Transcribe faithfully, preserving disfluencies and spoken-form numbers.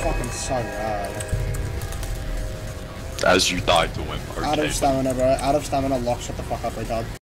fucking so rad. As you die to him, okay. Out of stamina, bro. Out of stamina, lock, shut the fuck up, retard.